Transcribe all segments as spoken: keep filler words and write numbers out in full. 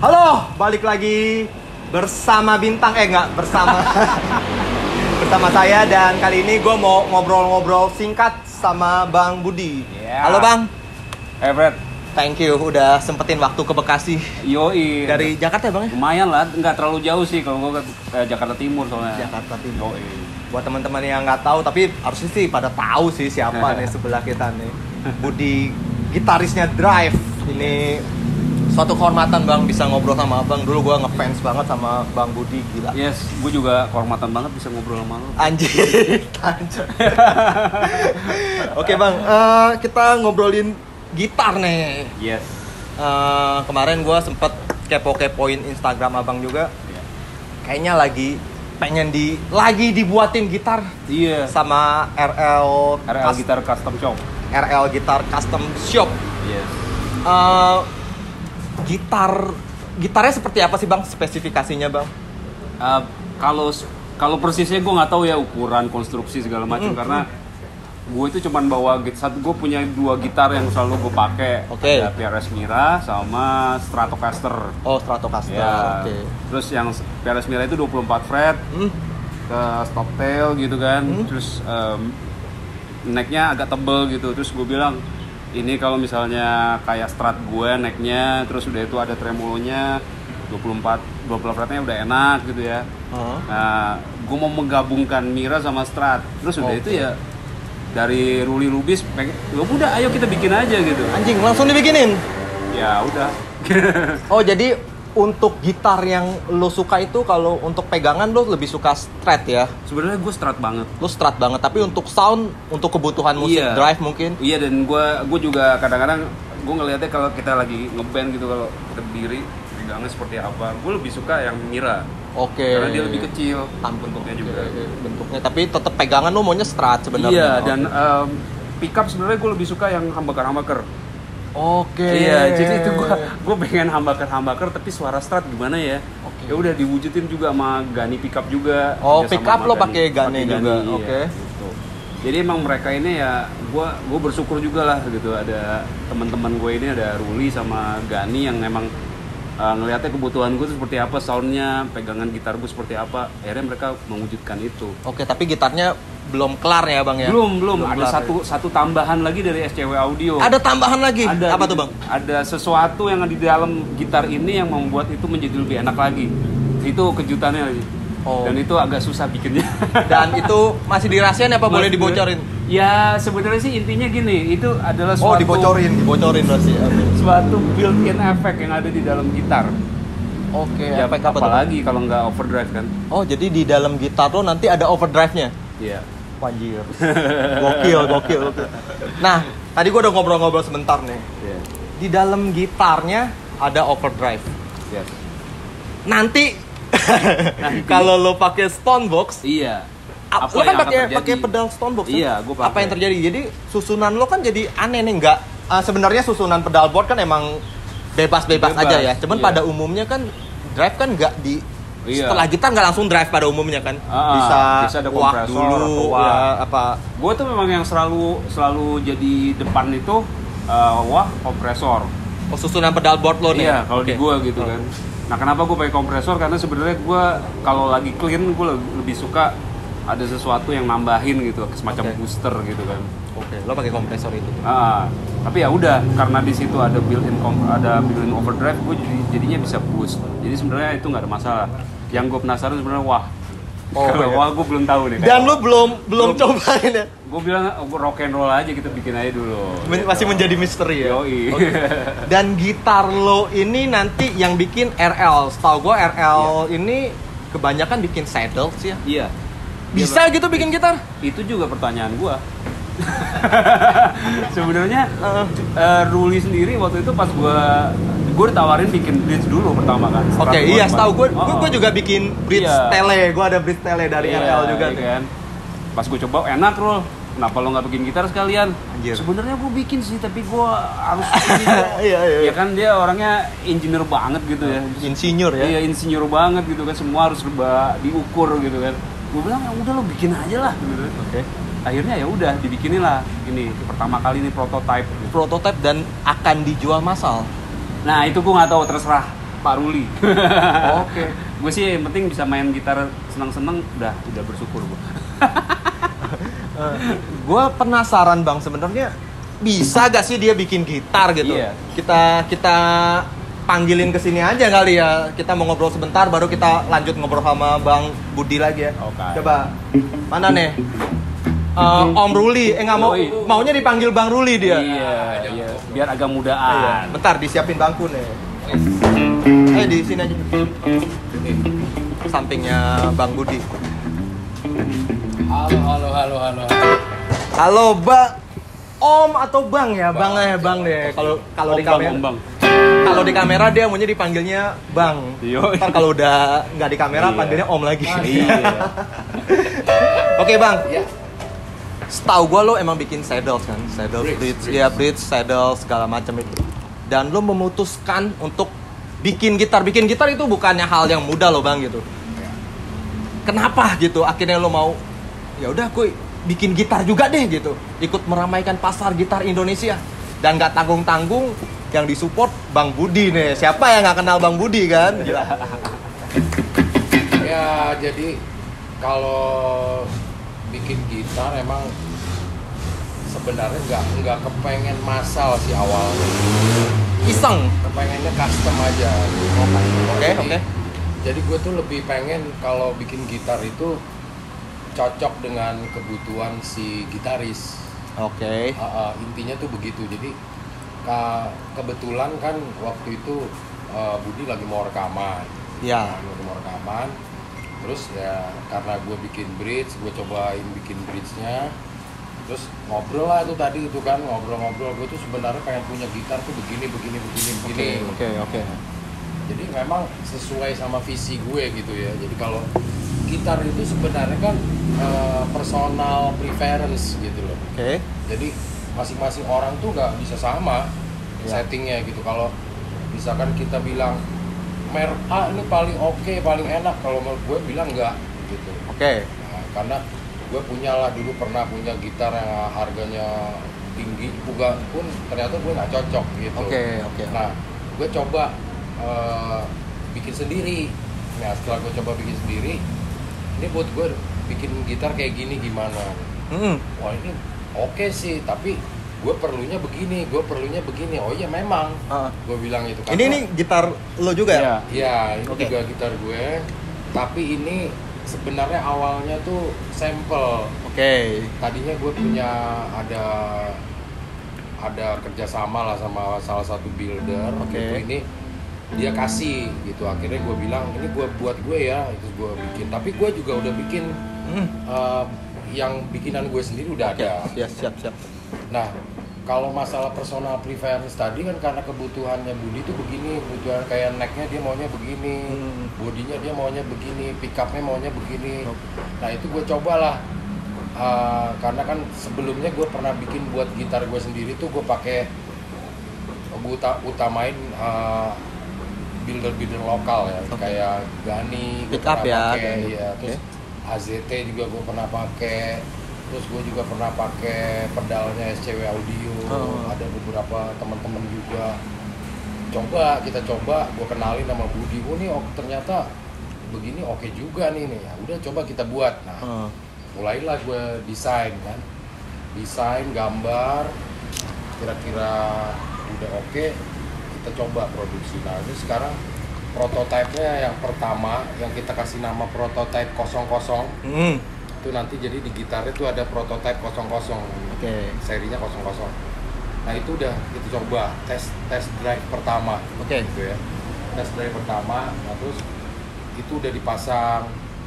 Halo, balik lagi bersama Bintang, eh nggak bersama bersama saya, dan kali ini gue mau ngobrol-ngobrol singkat sama Bang Budi. Yeah. Halo Bang. Hey Fred. Thank you udah sempetin waktu ke Bekasi. Yoi. Dari Jakarta ya Bang ya? Lumayan lah, nggak terlalu jauh sih kalau gue ke Jakarta Timur soalnya. Jakarta Timur. Yoi. Buat teman-teman yang nggak tahu, tapi harusnya sih pada tahu sih siapa nih sebelah kita nih. Budi, gitarisnya Drive. Ini suatu kehormatan Bang bisa ngobrol sama Abang. Dulu gue ngefans banget sama Bang Budi, gila. Yes, gue juga kehormatan banget bisa ngobrol sama lo. Anjir, anjir. Oke Bang, uh, kita ngobrolin gitar nih. Yes. Uh, kemarin gue sempet kepo-kepoin Instagram Abang juga. Yeah. Kayaknya lagi pengen di lagi dibuatin gitar. Iya. Sama R L R L Gitar Custom Shop. R L Gitar Custom Shop. Yes. Uh, gitar gitarnya seperti apa sih Bang, spesifikasinya Bang? Uh, kalau kalau persisnya gue nggak tahu ya, ukuran, konstruksi segala macam, mm-hmm. karena gue itu cuman bawa satu, gue punya dua gitar yang selalu gue pakai. Okay. Ada P R S Mira sama Stratocaster. Oh, Stratocaster. Ya. Oke. Okay. Terus yang P R S Mira itu dua puluh empat fret, mm. ke stoptail gitu kan. Mm. Terus um, necknya agak tebel gitu. Terus gue bilang, ini kalau misalnya kayak Strat gue necknya, terus udah itu ada tremolonya, dua puluh empat fretnya udah enak gitu ya. Uh-huh. Nah, gue mau menggabungkan Mira sama Strat. Terus udah okay. itu ya dari Ruli Lubis pengen, ya udah ayo kita bikin aja gitu. Anjing, langsung dibikinin? Ya udah. Oh, jadi untuk gitar yang lo suka itu, kalau untuk pegangan lo lebih suka Strat ya? Sebenarnya gue Strat banget. Lo Strat banget, tapi untuk sound, untuk kebutuhan musik, iya. Drive mungkin? Iya, dan gue gue juga kadang-kadang gue ngelihatnya kalau kita lagi ngeband gitu, kalau kita berdiri pegangnya seperti apa, gue lebih suka yang Mira. Oke. Okay. Karena dia lebih kecil, Tampun bentuknya juga. Bentuknya, tapi tetap pegangan lo maunya Strat sebenarnya. Iya, dan um, pickup sebenarnya gue lebih suka yang humbucker-humbucker. Oke. Okay. Iya, jadi itu gue gue pengen humbucker-humbucker tapi suara Strat gimana ya? Okay. Ya udah diwujudin juga sama Gani pickup juga. Oh, pickup lo pakai Gani juga. Iya, oke. Okay. Gitu. Jadi emang mereka ini ya, gue gue bersyukur juga lah gitu, ada teman-teman gue ini, ada Ruli sama Gani yang emang uh, ngelihatnya kebutuhan gue tuh seperti apa, soundnya, pegangan gitar gue seperti apa, akhirnya mereka mewujudkan itu. Oke, tapi gitarnya belum kelar ya Bang ya? Belum, belum. belum ada kelar, satu ya? satu tambahan lagi dari S C W Audio. Ada tambahan lagi? Ada, apa tuh Bang? Ada sesuatu yang di dalam gitar ini yang membuat itu menjadi lebih enak lagi. Itu kejutannya lagi. Oh. Dan itu agak susah bikinnya. Dan itu masih dirahasiain apa masih boleh dibocorin? Ya sebenarnya sih intinya gini, itu adalah Oh, suatu, dibocorin, dibocorin berarti. Okay. Suatu built-in effect yang ada di dalam gitar. Oke, okay, ya, efek apa apalagi kalau nggak overdrive kan? Oh, jadi di dalam gitar lo nanti ada overdrive-nya? Iya. Anjir. Gokil, gokil, gokil. Nah, tadi gue udah ngobrol-ngobrol sebentar nih. Yeah. Di dalam gitarnya ada overdrive. Yes. Nanti kalau lo pakai Stonebox, iya. Apa lo kan pakai pakai pedal Stonebox. Iya, gue pakai. Apa yang terjadi? Jadi susunan lo kan jadi aneh nih, enggak? Uh, sebenarnya susunan pedal board kan emang bebas-bebas aja ya. Cuman iya. pada umumnya kan drive kan enggak di iya. setelah gitar nggak langsung drive pada umumnya kan. Ah, bisa bisa ada kompresor dulu wah. Ya, apa. Gue tuh memang yang selalu selalu jadi depan itu uh, wah kompresor. Oh, susunan pedal board lo nih. Iya, kalau okay. di gue gitu oh. kan. Nah, kenapa gue pakai kompresor? Karena sebenarnya gue kalau lagi clean gue lebih suka ada sesuatu yang nambahin gitu, semacam okay. booster gitu kan. Oke, okay. Lo pakai kompresor itu. Ah, tapi ya udah, karena di situ ada built-in ada built-in overdrive, gue jadi jadinya bisa boost. Jadi sebenarnya itu nggak ada masalah. Yang gue penasaran sebenarnya wah. Oh, kalau iya. wah gue belum tahu nih. Dan lo belum belum cobain ya? Gue bilang rock and roll aja kita bikin aja dulu. Men- masih menjadi misteri ya. Yoi. Okay. Dan gitar lo ini nanti yang bikin R L. Setahu gue R L yeah. ini kebanyakan bikin saddles ya. Iya. Bisa ya, gitu bikin gitar? Itu juga pertanyaan gue. Sebenarnya uh, uh, Ruli sendiri waktu itu pas gue gue ditawarin bikin bridge dulu pertama kan. Oke, okay, iya, setahu gue, oh, gue juga bikin bridge iya. tele, gue ada bridge tele dari iya, R L juga iya kan. Pas gue coba enak Rul, kenapa lo nggak bikin gitar sekalian? Sebenarnya gue bikin sih, tapi gue harus iya, iya. Ya kan dia orangnya engineer banget gitu ya. Insinyur ya? Iya, insinyur banget gitu kan, semua harus serba diukur gitu kan. Gue bilang ya udah lo bikin aja lah gitu. Oke. Okay. Akhirnya ya udah dibikinin lah ini pertama kali ini prototype. Prototype dan akan dijual massal. Nah itu gue nggak tahu, terserah. Pak Ruli. Oke. Gue sih yang penting bisa main gitar senang-senang, udah udah bersyukur gue. Gue penasaran bang, sebenarnya bisa gak sih dia bikin gitar gitu? Iya. Kita kita panggilin ke sini aja kali ya. Kita mau ngobrol sebentar, baru kita lanjut ngobrol sama Bang Budi lagi ya. Oke. Coba mana nih? Uh, Om Ruli, eh nggak mau, Yoi. maunya dipanggil Bang Ruli dia. Iya, iya. Biar agak Iya. mudaan. Bentar, disiapin bangku nih. Eh di sini aja. Sampingnya Bang Budi. Halo, halo, halo, halo. Halo, Mbak. Om atau Bang ya? Bang, ya, Bang deh. Kalau kalau di Om Bang, kamera. Om Bang. Kalau di kamera dia maunya dipanggilnya Bang. Yo. Ntar kalau udah nggak di kamera Iya. panggilnya Om lagi. Iya. Oke, Bang. Ya, Setahu gua lo emang bikin saddles kan? Saddles, Bridge, bridge, bridge. ya bridge, saddle segala macam itu. Dan lo memutuskan untuk bikin gitar. Bikin gitar itu bukannya hal yang mudah loh, Bang gitu. Kenapa gitu? Akhirnya lo mau ya udah gue bikin gitar juga deh gitu. Ikut meramaikan pasar gitar Indonesia. Dan nggak tanggung-tanggung yang disupport Bang Budi nih. Siapa yang nggak kenal Bang Budi kan? Gila. ya jadi kalau bikin gitar emang sebenarnya nggak nggak kepengen massal sih awalnya. Iseng. Kepengennya custom aja. Oke, Jadi- oke. Jadi gue tuh lebih pengen kalau bikin gitar itu cocok dengan kebutuhan si gitaris. Oke. Uh, uh, intinya tuh begitu. Jadi ka- kebetulan kan waktu itu uh, Budi lagi mau rekaman. Ya. Lagi mau rekaman. Terus ya karena gue bikin bridge, gue cobain bikin bridge-nya. Terus ngobrol lah itu tadi itu kan ngobrol-ngobrol. Gue tuh sebenarnya pengen punya gitar tuh begini, begini, begini, begini. Oke, oke. Jadi memang sesuai sama visi gue gitu ya. Jadi kalau gitar itu sebenarnya kan uh, personal preference gitu loh. Oke. Jadi masing-masing orang tuh nggak bisa sama Ya. settingnya gitu. Kalau misalkan kita bilang merek A ini paling oke, paling enak, kalau menurut gue bilang enggak gitu. Oke. Nah, karena gue punya lah dulu pernah punya gitar yang harganya tinggi, juga pun ternyata gue nggak cocok gitu. Oke, oke. Nah, gue coba uh, bikin sendiri. Nah, setelah gue coba bikin sendiri, ini buat gue bikin gitar kayak gini gimana? Hmm. Wah ini oke sih, tapi gue perlunya begini, gue perlunya begini. Oh iya memang, Ah. gue bilang itu. Ini ini gitar lo juga ya? Iya. Ya, ini Oke. juga gitar gue. Tapi ini sebenarnya awalnya tuh sampel. Oke. Tadinya gue punya ada ada kerjasama lah sama salah satu builder. Oke. Gitu. Ini dia kasih gitu. Akhirnya gue bilang ini gue buat gue ya, itu gue bikin. Tapi gue juga udah bikin Hmm. uh, yang bikinan gue sendiri udah Oke. ada. Ya, siap, siap. Nah, kalau masalah personal preference tadi kan karena kebutuhannya Budi tuh begini, kebutuhan kayak necknya dia maunya begini, Hmm. bodinya dia maunya begini, pickupnya maunya begini. Oke. Nah itu gue cobalah, uh, karena kan sebelumnya gue pernah bikin buat gitar gue sendiri tuh gue pakai gue uta- utamain uh, builder-builder lokal ya, Oke. kayak Gani, gue Pickup pernah ya, pakai, Gani. ya, terus A Z T juga gue pernah pakai. Terus gue juga pernah pakai pedalnya S C W Audio, Oh. ada beberapa teman-teman juga. Coba kita coba, gue kenalin sama Budi. Oh nih, oh, ternyata begini oke juga nih nih. Ya udah coba kita buat. Nah, Ah. mulailah gue desain kan, desain gambar. Kira-kira udah oke, kita coba produksi. Nah ini sekarang prototipe-nya yang pertama, yang kita kasih nama prototipe kosong kosong. Hmm. Itu nanti jadi di gitar itu ada prototipe kosong kosong, Oke. serinya kosong kosong. Nah itu udah kita coba tes tes drive pertama, Oke. gitu ya. Tes drive pertama, nah terus itu udah dipasang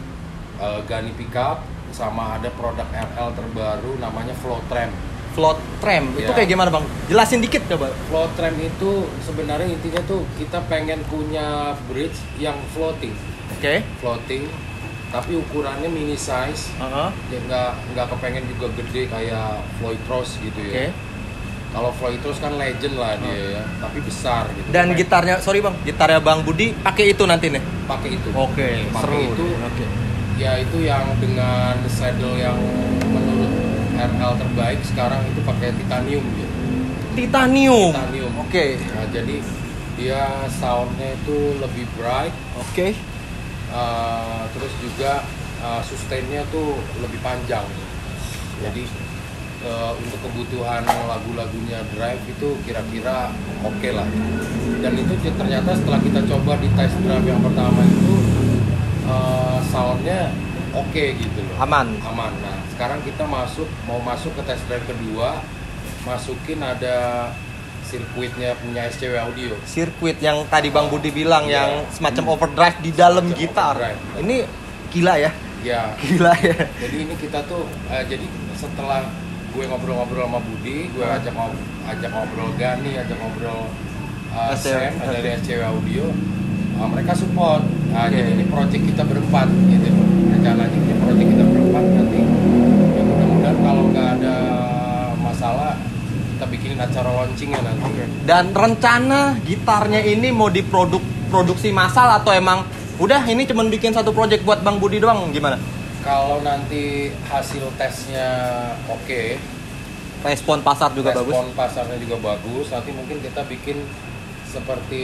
uh, Gani pickup sama ada produk R L terbaru namanya Flow Tram. Float tram. Itu Ya. kayak gimana, Bang? Jelasin dikit coba. Flow Tram itu sebenarnya intinya tuh kita pengen punya bridge yang floating, Oke. floating, tapi ukurannya mini size. Heeh. Ya nggak nggak kepengen juga gede kayak Floyd Rose gitu Oke. ya. Kalau Floyd Rose kan legend lah dia ya, tapi besar gitu. Dan Pengen gitarnya, sorry Bang, gitarnya Bang Budi pakai itu nanti nih. pakai itu. Oke, Pakai seru. itu. nih. Oke. Ya itu yang dengan saddle yang menurut R L terbaik sekarang itu pakai titanium gitu. Titanium. Titanium. Oke. Nah, jadi Dia soundnya itu lebih bright. Oke. Okay. Uh, terus juga uh, sustainnya tuh lebih panjang. Jadi uh, untuk kebutuhan lagu-lagunya Drive itu kira-kira oke okay lah. Dan itu ternyata setelah kita coba di test drive yang pertama itu uh, soundnya oke okay gitu loh. Aman. Aman. Nah sekarang kita masuk mau masuk ke test drive kedua, masukin ada sirkuitnya punya S C W Audio. Sirkuit yang tadi Bang Budi bilang yeah. yang semacam hmm. overdrive di dalam semacam gitar. Overdrive. Ini gila ya? Ya. Gila ya. Jadi ini kita tuh uh, jadi setelah gue ngobrol-ngobrol sama Budi, gue hmm. ajak ngobrol, ajak ngobrol Gani, ajak ngobrol uh, Sam dari S C W Audio. Uh, mereka support. Nah, okay. Jadi ini project kita berempat gitu. Rencananya ini project kita berempat nanti. Ya mudah-mudahan kalau nggak ada masalah kita bikinin acara launchingnya nanti. Okay. Dan rencana gitarnya ini mau diproduk produksi massal atau emang udah ini cuma bikin satu project buat Bang Budi doang gimana? Kalau nanti hasil tesnya oke, okay, respon pasar juga respon bagus. Respon pasarnya juga bagus. Nanti mungkin kita bikin seperti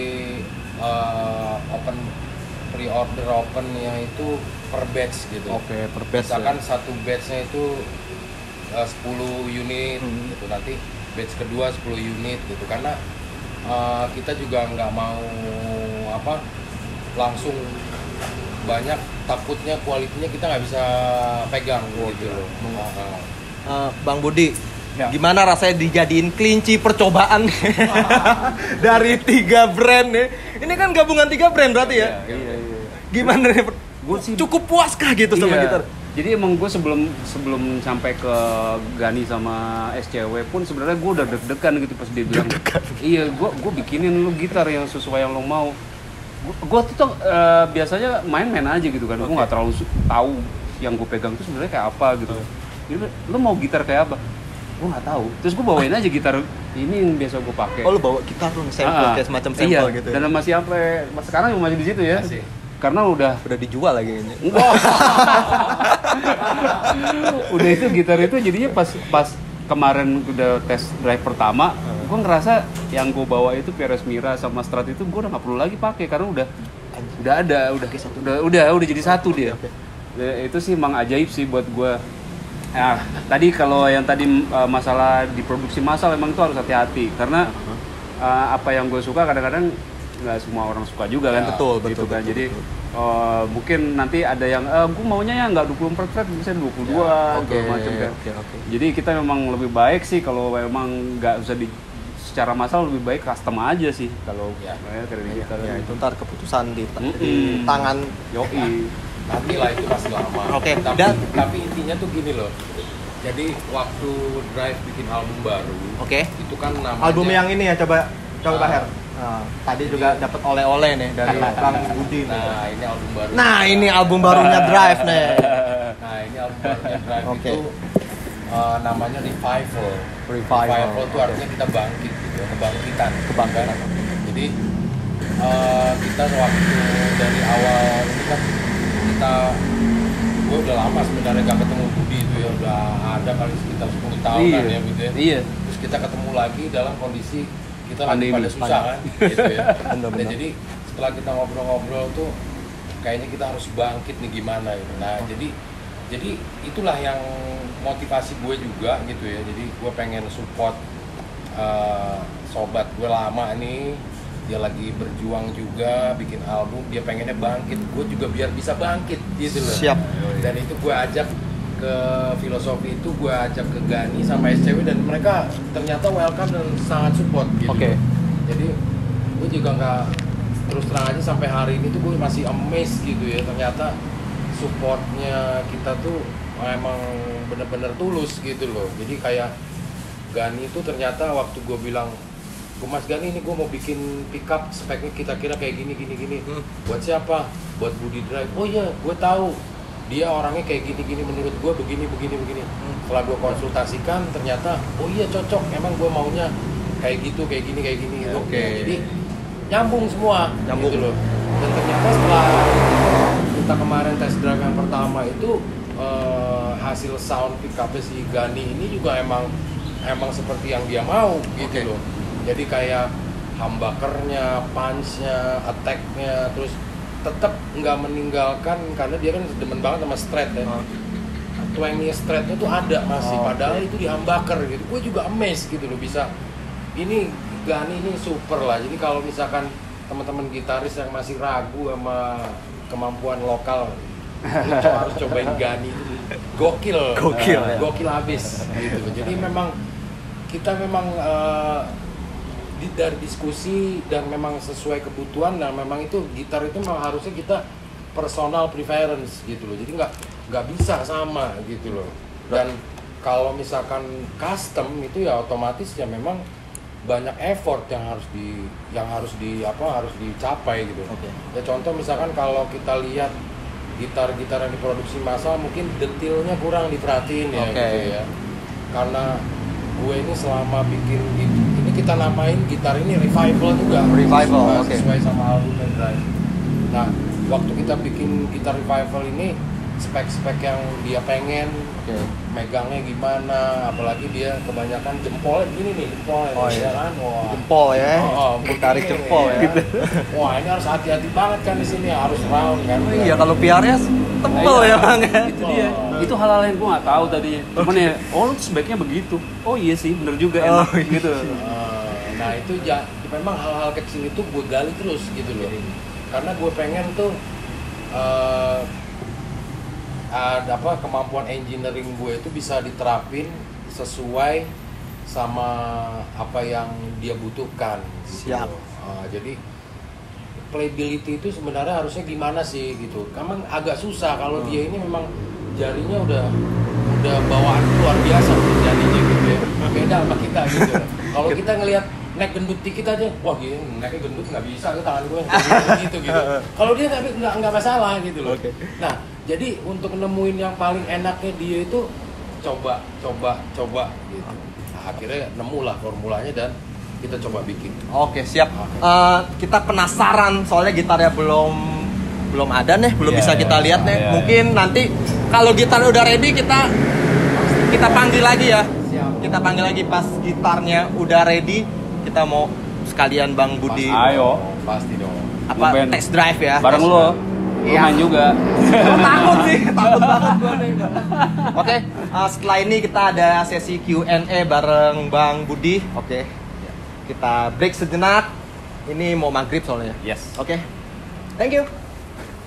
uh, open pre-order opennya itu per batch gitu. Oke, okay, per batch. Misalkan ya. Satu batchnya itu uh, sepuluh unit hmm. gitu, nanti batch kedua sepuluh unit gitu, karena uh, kita juga nggak mau apa langsung banyak, takutnya kualitinya kita nggak bisa pegang oh, gitu loh. Uh, uh, Bang Budi, ya. Gimana rasanya dijadiin kelinci percobaan dari tiga brand nih? Ini kan gabungan tiga brand berarti ya? Iya, iya, iya. Gimana nih? Gua sih cukup puaskah gitu iya. sama gitar? Jadi emang gue sebelum sebelum sampai ke Gani sama S C W pun sebenarnya gue udah deg-degan gitu pas dia bilang deg-degan. Iya, gue gue bikinin lu gitar yang sesuai yang lo mau. Gue tuh uh, biasanya main-main aja gitu kan, okay. Gue nggak terlalu tahu yang gue pegang itu sebenarnya kayak apa gitu. Jadi lu mau gitar kayak apa? Gue nggak tahu. Terus gue bawain aja gitar ini yang biasa gue pakai. Oh lu bawa gitar lu sampel ah, kayak semacam sampel iya, gitu. Dan masih sampai sekarang masih di situ ya. Masih. Karena udah udah dijual lagi ini. Udah itu gitar itu jadinya pas pas kemarin udah tes drive pertama, hmm. gue ngerasa yang gue bawa itu P R S Mira sama Strat itu gue udah nggak perlu lagi pakai karena udah Anjir. udah ada udah udah udah udah jadi satu dia. Okay. Itu sih emang ajaib sih buat gue. Nah, tadi kalau yang tadi uh, masalah diproduksi massal emang itu harus hati-hati karena uh, apa yang gue suka kadang-kadang nggak semua orang suka juga kan, ya, betul, gitu betul, kan. betul, Jadi betul. Uh, mungkin nanti ada yang uh, gue maunya ya nggak dua puluh empat fret, bisa dua puluh dua ya, okay, macam kan. Okay, okay. Jadi kita memang lebih baik sih kalau memang nggak usah di secara massal, lebih baik custom aja sih kalau ya, ya, ya, ya itu ntar keputusan di, mm-hmm. di tangan Yoi. Nanti lah itu masih lama. Oke. Okay. Tapi, Dan tapi intinya tuh gini loh. Jadi waktu Drive bikin album baru, oke. Okay. Itu kan namanya album yang ini ya coba coba Pak Her. Nah, tadi juga dapat oleh-oleh nih dari Bang Budi. Nah, ini album baru. Nah, ini album barunya Drive nih. Nah, ini album barunya Drive okay. itu uh, namanya Revival. Revival. Revival itu artinya kita bangkit gitu, kebangkitan. Kebangkitan. Jadi uh, kita waktu dari awal ini kan kita gue udah lama sebenarnya gak ketemu Budi itu ya, udah ada kali sekitar sepuluh tahunan iya. ya gitu ya. Iya. Terus kita ketemu lagi dalam kondisi kita pandemi, lagi pada susah kan gitu ya. Bener, bener. Nah, jadi setelah kita ngobrol-ngobrol tuh kayaknya kita harus bangkit nih gimana gitu. Nah, oh. jadi jadi itulah yang motivasi gue juga gitu ya. Jadi gue pengen support uh, sobat gue lama nih, dia lagi berjuang juga bikin album, dia pengennya bangkit, gue juga biar bisa bangkit gitu loh. Siap. Dan itu gue ajak ke filosofi itu, gue ajak ke Gani sama S C W dan mereka ternyata welcome dan sangat support gitu. Oke. Okay. Jadi gue juga nggak, terus terang aja sampai hari ini tuh gue masih amazed gitu ya, ternyata supportnya kita tuh emang bener-bener tulus gitu loh. Jadi kayak Gani itu ternyata waktu gue bilang, gue Mas Gani ini gue mau bikin pickup speknya kita kira kayak gini gini gini. Hmm. Buat siapa? Buat Budi Drive. Oh iya, gue tahu. Dia orangnya kayak gini-gini, menurut gue begini, begini, begini. Hmm. Setelah gue konsultasikan, ternyata, oh iya cocok, emang gue maunya kayak gitu, kayak gini, kayak gini. Oke. Okay. Jadi nyambung semua, nyambung gitu loh. Dan ternyata setelah kita kemarin test drive yang pertama itu uh, hasil sound pickupnya si Gani ini juga emang emang seperti yang dia mau gitu okay. loh. Jadi kayak humbuckernya, punch-nya, attack-nya, terus tetap nggak meninggalkan karena dia kan demen banget sama straight ya. Oh. Twangnya straight-nya tuh ada masih, oh, padahal okay. itu di humbucker gitu. Gue juga amazed gitu loh bisa. Ini Gani ini super lah. Jadi kalau misalkan teman-teman gitaris yang masih ragu sama kemampuan lokal, lu harus cobain Gani. Gokil, gokil, uh, ya. gokil abis gitu. Jadi memang kita memang uh, di, dari diskusi dan memang sesuai kebutuhan dan memang itu gitar itu memang harusnya kita personal preference gitu loh. Jadi nggak nggak bisa sama gitu loh. Dan kalau misalkan custom itu ya otomatis ya memang banyak effort yang harus di yang harus di apa harus dicapai gitu. Okay. Ya contoh misalkan kalau kita lihat gitar-gitar yang diproduksi massal mungkin detailnya kurang diperhatiin ya okay. gitu ya. Karena gue ini selama bikin ini kita namain gitar ini revival juga. Revival, sesuai, okay. sesuai sama album dan drive. Nah, waktu kita bikin gitar revival ini spek-spek yang dia pengen, okay. megangnya gimana, apalagi dia kebanyakan jempolnya begini nih, jempolnya, oh, iya. kan? Wah. Jempol ya, oh, oh, tarik jempol ya. Gitu. Wah ini harus hati-hati banget kan di sini, harus round kan. Oh, iya kalau P R S tebel nah, ya bang. Itu dia, oh. itu hal-hal yang gue nggak tahu tadinya. Cuman ya, oh lu sebaiknya begitu. Oh iya sih, bener juga oh, enak iya. gitu. Uh, nah itu ya, memang hal-hal kecil itu gue gali terus gitu loh. Karena gue pengen tuh. Uh, ada apa kemampuan engineering gue itu bisa diterapin sesuai sama apa yang dia butuhkan. Gitu. Siap. Uh, jadi playability itu sebenarnya harusnya gimana sih gitu. Emang agak susah kalau hmm. dia ini memang jarinya udah udah bawaan luar biasa jarinya gitu ya. Beda sama kita gitu. Kalau kita ngelihat neck gendut dikit aja, wah gini necknya gendut nggak bisa ke tangan gue gitu gitu. Kalau dia nggak nggak nggak masalah gitu loh. Okay. Nah jadi untuk nemuin yang paling enaknya dia itu coba coba coba gitu. Nah, akhirnya nemulah formulanya dan kita coba bikin. Oke siap. Okay. Uh, kita penasaran soalnya gitarnya belum belum ada nih, belum yeah, bisa kita yeah, lihat nih. Yeah, Mungkin yeah. nanti kalau gitar udah ready kita kita panggil lagi ya. Siap. Kita panggil lagi pas gitarnya udah ready. Kita mau sekalian Bang Budi. Mas, ayo, pasti dong. Apa Ngeband. Test drive ya? Bareng lu. Lu ya. Main juga. Takut sih, takut banget gue nih. Oke, uh, setelah ini kita ada sesi Q and A bareng Bang Budi. Oke. Okay. Kita break sejenak. Ini mau maghrib soalnya. Yes. Oke. Okay. Thank you.